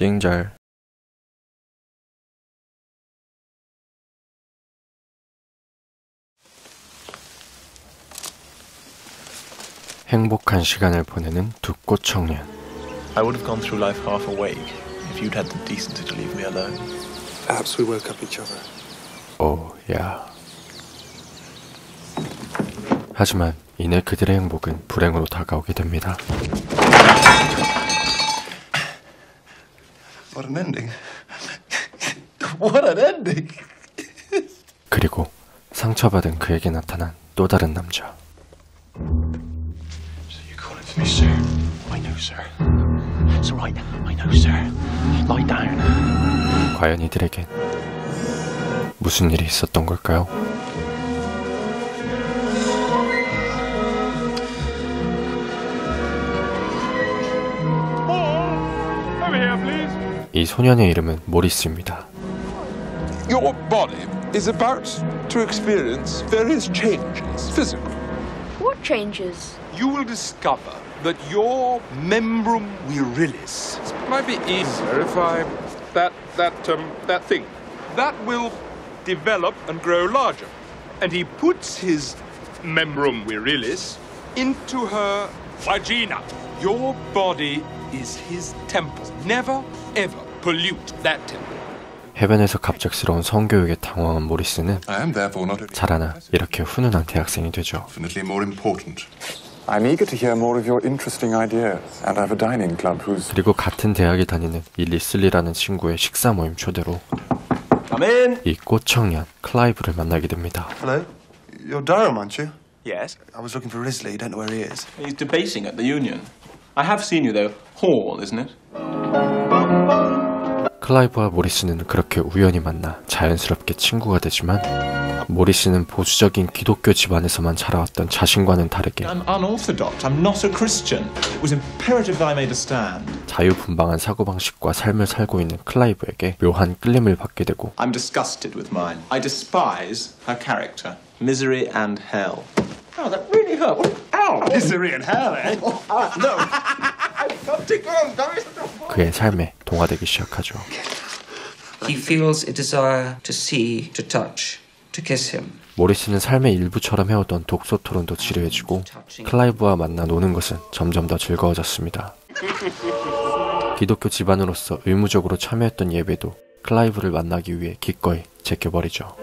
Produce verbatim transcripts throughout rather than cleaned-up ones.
띵잘. 행복한 시간을 보내는 두 꽃 청년. I would have gone through life half awake if you'd had the decency to leave me alone. Perhaps we woke up each other. 오, 야. 하지만 이내 그들의 행복은 불행으로 다가오게 됩니다. What an ending. What an ending. 그리고 상처받은 그에게 나타난 또 다른 남자. Me, sir. I know, sir. It's all right. I know, sir. Lie down. 과연 이들에겐 무슨 일이 있었던 걸까요? 이 소년의 이름은 모리스입니다. Your body is about to experience various changes, physical. What changes? You will discover that your membrum virilis might be easier if I that that um that thing that will develop and grow larger, and he puts his membrum virilis into her vagina. Your body is his temple. Never ever pollute that temple. 해변에서 갑작스러운 성교육에 당황한 모리스는 I am therefore not 자라나 이렇게 훈훈한 대학생이 되죠. infinitely more important. I'm eager to hear more of your interesting ideas, and I have a dining club whose... 그리고 같은 대학에 다니는 이 리슬리라는 친구의 식사 모임 초대로 Come in. 이 꽃 청년 클라이브를 만나게 됩니다. Hello? You're Durham, aren't you? Yes. I was looking for Risley. You don't know where he is. He's debating at the union. I have seen you though. Hall, isn't it? 클라이브와 모리스는 그렇게 우연히 만나 자연스럽게 친구가 되지만 모리스는 보수적인 기독교 집안에서만 자라왔던 자신과는 다르게 I'm unorthodox. I'm not a Christian. It was imperative that I made a stand. 자유분방한 사고방식과 삶을 살고 있는 클라이브에게 묘한 끌림을 받게 되고 I'm disgusted with mine. I despise her character. Misery and hell. Oh, that really hurt. Ow! Misery and hell, eh? Oh, no. I've got to go. 그의 삶에 동화되기 시작하죠. He feels a desire to see, to touch, to kiss him. 모리스는 삶의 일부처럼 해오던 독서 토론도 지루해지고 클라이브와 만나 노는 것은 점점 더 즐거워졌습니다. 기독교 집안으로서 의무적으로 참여했던 예배도 클라이브를 만나기 위해 기꺼이 제껴버리죠.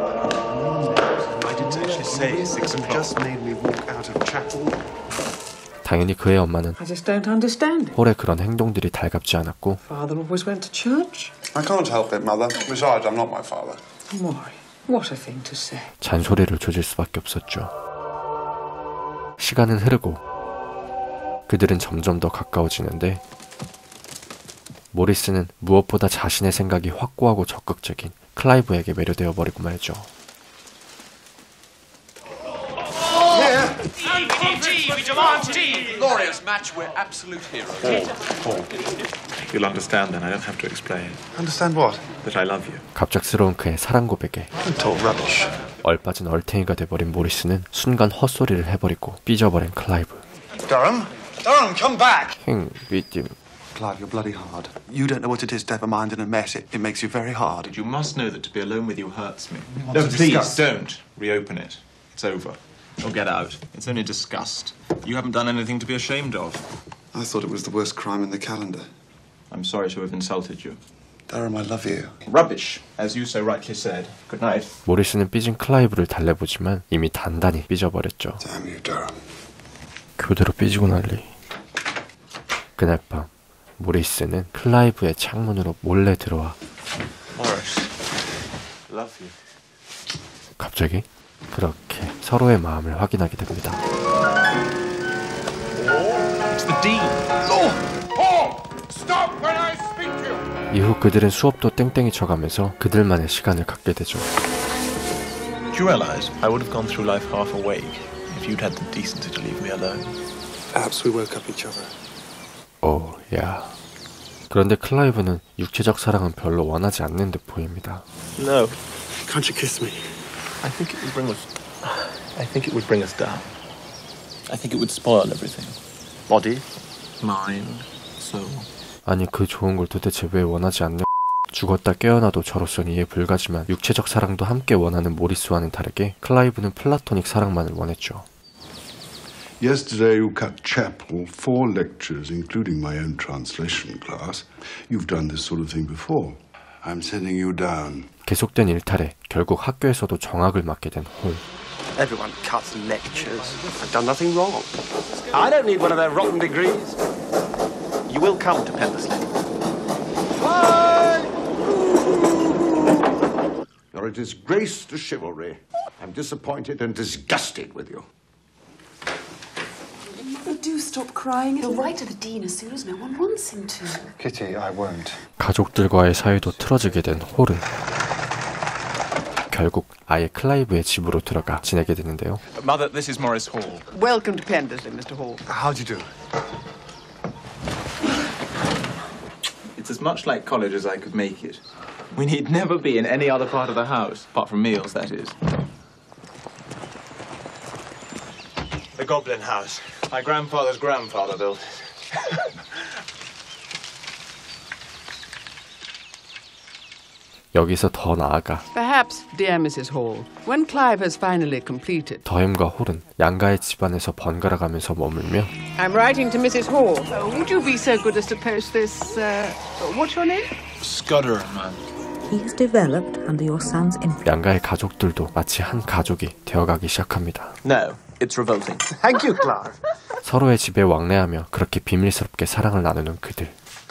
당연히 그의 엄마는 I just don't understand it. 홀의 그런 행동들이 달갑지 않았고 Father always went to church. I can't help it, Mother. Besides, I'm not my father. Why? What a thing to say. 잔소리를 조질 수밖에 없었죠. 시간은 흐르고 그들은 점점 더 가까워지는데 모리스는 무엇보다 자신의 생각이 확고하고 적극적인 클라이브에게 매료되어 버리고 말죠. Glorious match, we're absolute heroes. You'll understand then. I don't have to explain Understand what? that I love you. 갑작스러운 그의 사랑 고백에 You told rubbish. 얼빠진 얼탱이가 돼버린 모리스는 순간 헛소리를 해버리고 삐져버린 클라이브. Durham? Durham, come back! 행, 위팀. Clive, you're bloody hard. You don't know what it is to have a mind in a mess. It, it makes you very hard. But you must know that to be alone with you hurts me. want No, to please discuss. don't reopen it. It's over. Or get out. It's only disgust. You haven't done anything to be ashamed of. I thought it was the worst crime in the calendar. I'm sorry to have insulted you. Durham, I love you. Rubbish, as you so rightly said. Good night. 모리스는 삐진 클라이브를 달래보지만 이미 단단히 삐져버렸죠. Damn you, Durham. 교대로 삐지고 난리. 그날 밤 모리스는 클라이브의 창문으로 몰래 들어와 Morris, love you. 갑자기 그렇게 서로의 마음을 확인하게 됩니다. It's the Dean. Paul! Stop when I speak to you! 이후 그들은 수업도 땡땡이 쳐가면서 그들만의 시간을 갖게 되죠. Do you realize I would have gone through life half awake if you'd had the decency to leave me alone? Perhaps we woke up each other. 오, 야. 그런데 클라이브는 육체적 사랑은 별로 원하지 않는 듯 보입니다. No. Can't you kiss me? I think it would bring us. I think it would bring us down. I think it would spoil everything. Body, mind, soul. 아니 그 좋은 걸 도대체 왜 원하지 않냐. 죽었다 깨어나도 저로선 이해 불가지만 육체적 사랑도 함께 원하는 모리스와는 다르게 클라이브는 플라토닉 사랑만을 원했죠. Yesterday you cut chapel, four lectures, including my own translation class. You've done this sort of thing before. I'm sending you down. 계속된 일탈에 결국 학교에서도 정학을 맡게 된 홀. Everyone cuts lectures. I've done nothing wrong. I don't need one of their rotten degrees. You will come to Pendersley. You're a disgrace to chivalry. I'm disappointed and disgusted with you. Mother, do stop crying. He'll write to the dean as soon as no one wants him to. Kitty, I won't. 가족들과의 사이도 틀어지게 된 홀은 결국 아예 클라이브의 집으로 들어가 지내게 되는데요. Mother, this is Morris Hall. Welcome to Pendersley, Mister Hall. How do you do? It's as much like college as I could make it. We need never be in any other part of the house, apart from meals, that is. The Goblin House. My grandfather's grandfather built it. 여기서 더 나아가 Perhaps, dear Missus Hall, when Clive has finally completed. 더햄과 홀은 양가의 집안에서 번갈아가면서 머물며 I'm writing to Missus Hall. Uh, would you be so good as to post this? Uh, what's your name? Scudder, man. He's developed under your son's influence. 양가의 가족들도 마치 한 가족이 되어가기 시작합니다. No, it's revolting. Thank you, Clive. 서로의 집에 왕래하며 그렇게 비밀스럽게 사랑을 나누는 그들.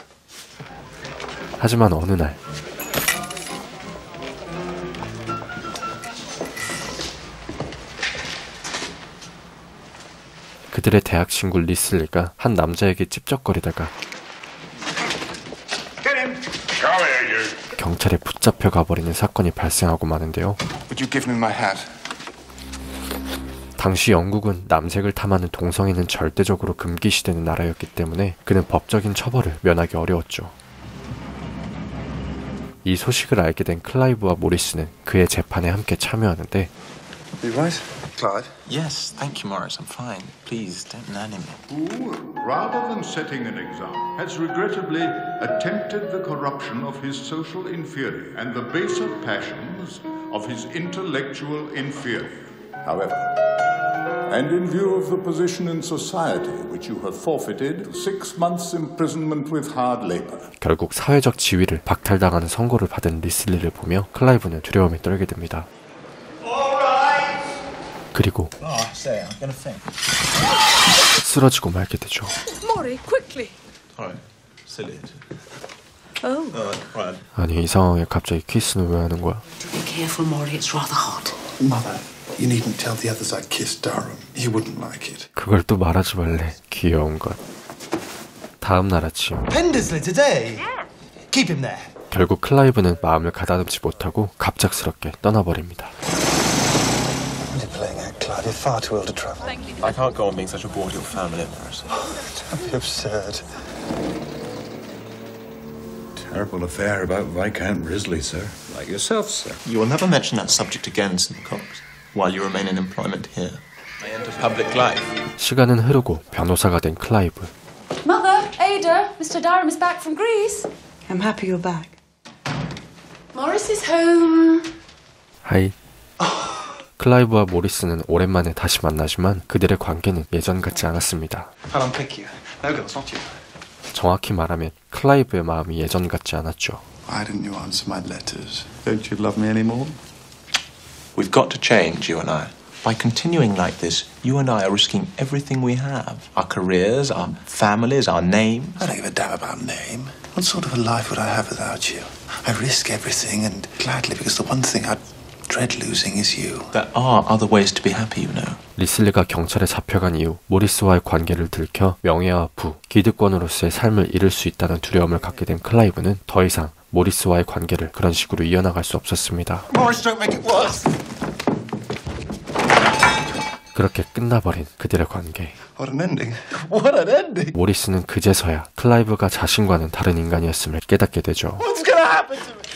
하지만 어느 날 그들의 대학 친구 리슬리가 한 남자에게 찝쩍거리다가 경찰에 붙잡혀 가버리는 사건이 발생하고 마는데요. Would you give me my hat? 당시 영국은 남색을 탐하는 동성애는 절대적으로 금기시되는 나라였기 때문에 그는 법적인 처벌을 면하기 어려웠죠. 이 소식을 알게 된 클라이브와 모리스는 그의 재판에 함께 참여하는데 You right, Clive? Yes, thank you, Morris. I'm fine. Please, don't nanny me. Who, rather than setting an example, has regrettably attempted the corruption of his social inferior and the baser passions of his intellectual inferior. However, and in view of the position in society which you have forfeited, six months imprisonment with hard labor. 결국 사회적 지위를 박탈당하는 선고를 받은 리슬리를 보며 클라이브는 두려움에 떨게 됩니다. 그리고 쓰러지고 말게 되죠. Maury, quickly. Alright, silly. Oh. Right. 아니 이 상황에 갑자기 키스는 왜 하는 거야? Be careful, Maury. It's rather hot. Mother, you needn't tell the others I kissed Durham. He wouldn't like it. 그걸 또 말하지 말래. 귀여운 것. 다음 날 아침. Pendersley today. Keep him there. 결국 클라이브는 마음을 가다듬지 못하고 갑작스럽게 떠나버립니다. Clive, you're far too old to travel. I can't go on being such a bore to your family, Morris. Don't be absurd. Terrible affair about Viscount Risley, sir. Like yourself, sir. You will never mention that subject again, Simcox, while you remain in employment here. I enter public life. 시간은 흐르고 변호사가 된 클라이브. Mother, Ada, Mister Durham is back from Greece. I'm happy you're back. Morris is home. 하이. 클라이브와 모리스는 오랜만에 다시 만나지만 그들의 관계는 예전 같지 않았습니다. I'll unpick you. No, girls, not you. 정확히 말하면 클라이브의 마음이 예전 같지 않았죠. Why didn't you answer my letters? Don't you love me anymore? We've got to change, you and I. By continuing like this, you and I are risking everything we have. Our careers, our families, our names. I don't give a damn about name. What sort of a life would I have without you? I risk everything, and gladly, because the one thing I'd dread losing is you. There are other ways to be happy, you know. 리슬리가 경찰에 잡혀간 이후 모리스와의 관계를 들켜 명예와 부, 기득권으로서의 삶을 잃을 수 있다는 두려움을 갖게 된 클라이브는 더 이상 모리스와의 관계를 그런 식으로 이어나갈 수 없었습니다. Morris, don't make it worse. 그렇게 끝나버린 그들의 관계. What an ending. What an ending. 모리스는 그제서야 클라이브가 자신과는 다른 인간이었음을 깨닫게 되죠. What's gonna happen to me?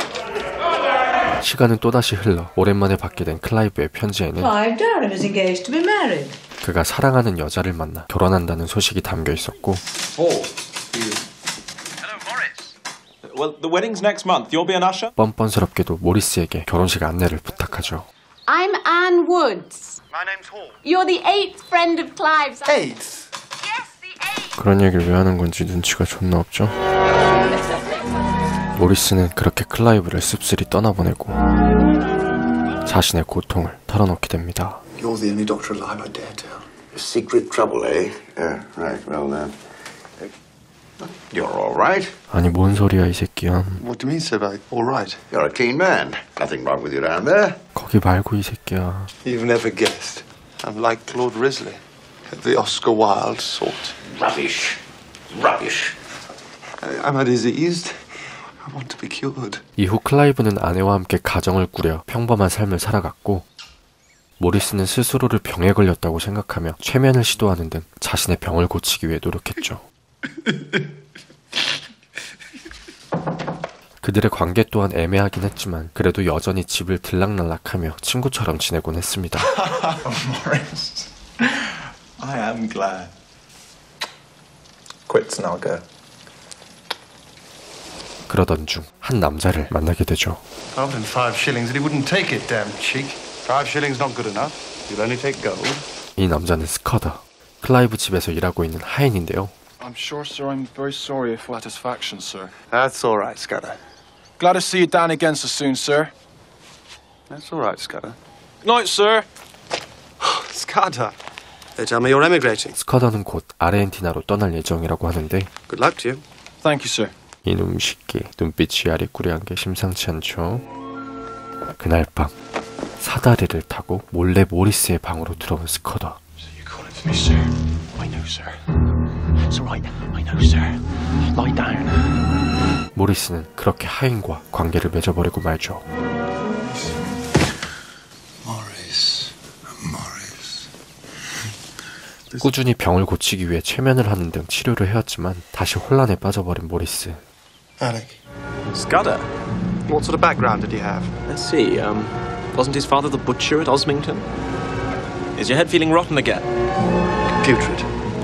시간은 또다시 흘러 오랜만에 받게 된 클라이브의 편지에는 Clive Durham is engaged to be married. 그가 사랑하는 여자를 만나 결혼한다는 소식이 담겨 있었고 Paul, Well, the wedding's next month. You'll be an usher? 뻔뻔스럽게도 모리스에게 결혼식 안내를 부탁하죠. I'm Anne Woods. My name's Hall. You're the eighth friend of Clive's. Eighth? 그런 얘기를 왜 하는 건지 눈치가 존나 없죠. 모리스는 그렇게 클라이브를 씁쓸히 떠나보내고 자신의 고통을 털어놓게 됩니다. You're the only doctor alive I dare tell. Secret trouble, eh? Yeah, right. Well, then. You're all right. 아니 뭔 소리야 이 새끼야. What do you mean, sir, by all right? You're a keen man. Nothing wrong with you down there. 거기 말고 이 새끼야. You've never guessed. I'm like Claude Risley, the Oscar Wilde sort. Rubbish. Rubbish. I'm a diseased. I want to be cured. 이후 클라이브는 아내와 함께 가정을 꾸려 평범한 삶을 살아갔고 모리스는 스스로를 병에 걸렸다고 생각하며 최면을 시도하는 등 자신의 병을 고치기 위해 노력했죠. 그들의 관계 또한 애매하긴 했지만 그래도 여전히 집을 들락날락하며 친구처럼 지내곤 했습니다. Morris, I am glad. Quits now, go. 그러던 중 한 남자를 만나게 되죠. I offered him five shillings and he wouldn't take it, damn cheek. Five shillings not good enough. You'll only take gold. 이 남자는 스커더, 클라이브 집에서 일하고 있는 하인인데요. I'm sure, sir, I'm very sorry for satisfaction, sir. That's all right, Scudder. Glad to see you down again so soon, sir. That's all right, Scudder. Night, sir. Scudder. They tell me you're emigrating. 스커더는 곧 아르헨티나로 떠날 예정이라고 하는데 Good luck to you. Thank you, sir. 이놈 새끼 눈빛이 아리꾸리한 게 심상치 않죠. 그날 밤 사다리를 타고 몰래 모리스의 방으로 들어온 스커더. So you call it to me, sir? I know, sir. It's all right. I know, sir. Lie down. 모리스는 그렇게 하인과 관계를 맺어버리고 말죠. Morris, Morris. 꾸준히 병을 고치기 위해 최면을 하는 등 치료를 해왔지만 다시 혼란에 빠져버린 모리스. Alec. Scudder. What sort of background did he have? Let's see, um, wasn't his father the butcher at Osmington? Is your head feeling rotten again? Putrid.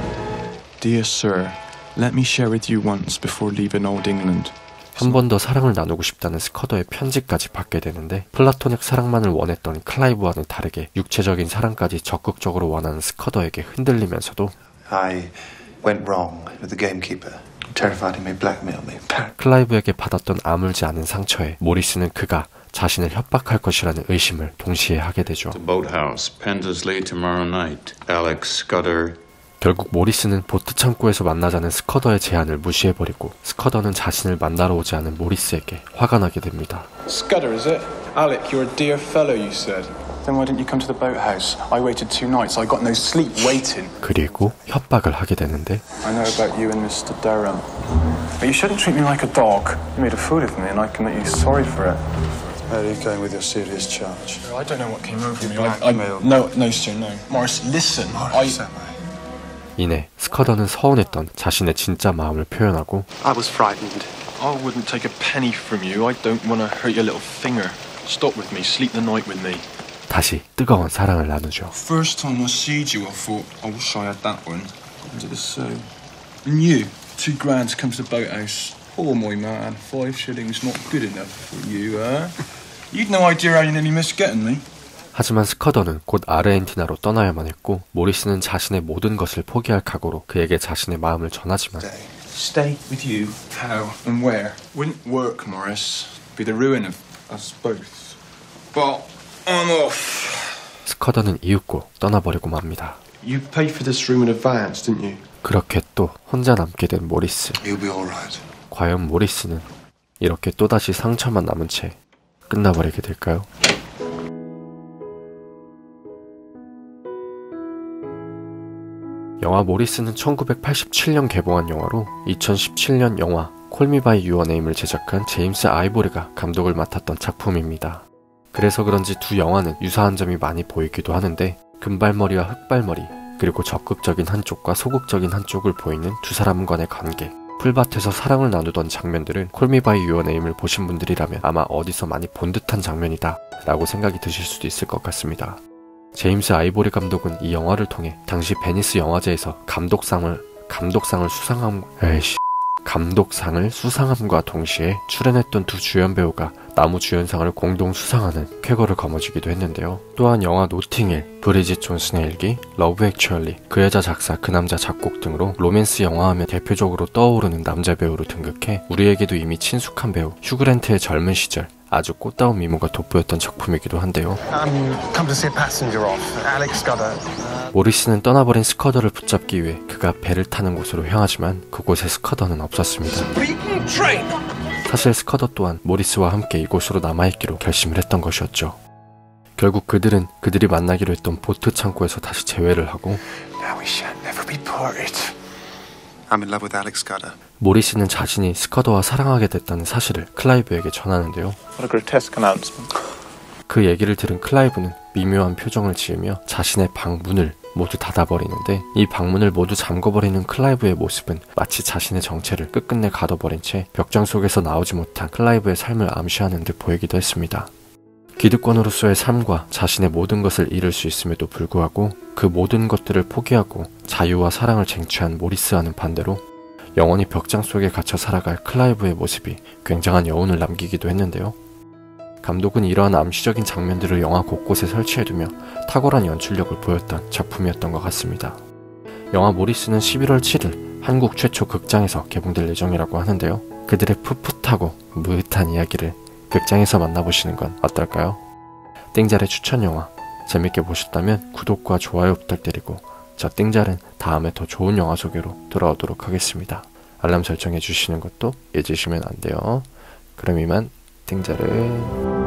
Dear sir, let me share with you once before leaving old England. 한 번 더 사랑을 나누고 싶다는 스커더의 편지까지 받게 되는데 플라토닉 사랑만을 원했던 클라이브와는 다르게 육체적인 사랑까지 적극적으로 원하는 스커더에게 흔들리면서도 I went wrong with the gamekeeper. Terrified he may blackmail me. 클라이브에게 받았던 아물지 않은 상처에 모리스는 그가 자신을 협박할 것이라는 의심을 동시에 하게 되죠. The boathouse, Pendersley tomorrow night. Alex Scudder. 결국 모리스는 보트 창고에서 만나자는 스커더의 제안을 무시해버리고 스커더는 자신을 만나러 오지 않은 모리스에게 화가 나게 됩니다. Scudder, is it? Alec, you're a dear fellow, you said. Then why didn't you come to the boathouse? I waited two nights. I got no sleep waiting. 그리고 협박을 하게 되는데 I know about you and Mister Durham. But you shouldn't treat me like a dog. You made a fool of me and I can make you sorry for it. Where are you going with your serious charge? I don't know what came over me. I, I, no, no, sir, no. Morris, listen. Morris, I... 이내 스커더는 서운했던 자신의 진짜 마음을 표현하고 I was frightened. I wouldn't take a penny from you. I don't want to hurt your little finger. Stop with me. Sleep the night with me. 다시 뜨거운 사랑을 나누죠. First time I seed you, I thought, I wish I had that one. Into the so. And you, two grand to come to the boathouse. Poor my man, five shillings not good enough for you, huh? You'd no idea how you nearly missed getting me. 하지만 스커더는 곧 아르헨티나로 떠나야만 했고 모리스는 자신의 모든 것을 포기할 각오로 그에게 자신의 마음을 전하지만 Stay with you? How and where? Wouldn't work, Morris. Be the ruin of us both. But I'm off. 스커더는 이윽고 떠나버리고 맙니다. You paid for this room in advance, didn't you? 그렇게 또 혼자 남게 된 모리스. You'll be all right. 과연 모리스는 이렇게 또다시 상처만 남은 채 끝나버리게 될까요? 영화 모리스는 천구백팔십칠 년 개봉한 영화로 이천십칠 년 영화 콜 미 바이 유어 네임을 제작한 제임스 아이보리가 감독을 맡았던 작품입니다. 그래서 그런지 두 영화는 유사한 점이 많이 보이기도 하는데 금발머리와 흑발머리 그리고 적극적인 한쪽과 소극적인 한쪽을 보이는 두 사람 간의 관계 풀밭에서 사랑을 나누던 장면들은 콜 미 바이 유어 네임을 보신 분들이라면 아마 어디서 많이 본 듯한 장면이다 라고 생각이 드실 수도 있을 것 같습니다. 제임스 아이보리 감독은 이 영화를 통해 당시 베니스 영화제에서 감독상을 감독상을 수상한 에이씨 감독상을 수상함과 동시에 출연했던 두 주연 배우가 나무 주연상을 공동 수상하는 쾌거를 거머쥐기도 했는데요. 또한 영화 노팅힐, 브리짓 존슨의 일기, 러브 액츄얼리, 그 여자 작사 그 남자 작곡 등으로 로맨스 영화하면 대표적으로 떠오르는 남자 배우로 등극해 우리에게도 이미 친숙한 배우 휴그랜트의 젊은 시절 아주 꽃다운 미모가 돋보였던 작품이기도 한데요. I'm come to see a passenger off. Alex Scudder. 모리스는 떠나버린 스커더를 붙잡기 위해 그가 배를 타는 곳으로 향하지만 그곳에 스커더는 없었습니다. 사실 스커더 또한 모리스와 함께 이곳으로 남아있기로 결심을 했던 것이었죠. 결국 그들은 그들이 만나기로 했던 보트 창고에서 다시 재회를 하고 Now we shall never be parted. I'm in love with Alex Scudder. 모리스는 자신이 스커더와 사랑하게 됐다는 사실을 클라이브에게 전하는데요. What a grotesque announcement. 그 얘기를 들은 클라이브는 미묘한 표정을 지으며 자신의 방문을 모두 닫아버리는데 이 방문을 모두 잠궈버리는 클라이브의 모습은 마치 자신의 정체를 끝끝내 가둬버린 채 벽장 속에서 나오지 못한 클라이브의 삶을 암시하는 듯 보이기도 했습니다. 기득권으로서의 삶과 자신의 모든 것을 잃을 수 있음에도 불구하고 그 모든 것들을 포기하고 자유와 사랑을 쟁취한 모리스와는 반대로 영원히 벽장 속에 갇혀 살아갈 클라이브의 모습이 굉장한 여운을 남기기도 했는데요. 감독은 이러한 암시적인 장면들을 영화 곳곳에 설치해두며 탁월한 연출력을 보였던 작품이었던 것 같습니다. 영화 모리스는 십일월 칠일 한국 최초 극장에서 개봉될 예정이라고 하는데요. 그들의 풋풋하고 무릇한 이야기를 극장에서 만나보시는 건 어떨까요? 띵잘의 추천 영화 재밌게 보셨다면 구독과 좋아요 부탁드리고 저 띵잘은 다음에 더 좋은 영화 소개로 돌아오도록 하겠습니다. 알람 설정해 주시는 것도 잊으시면 안 돼요. 그럼 이만 띵잘은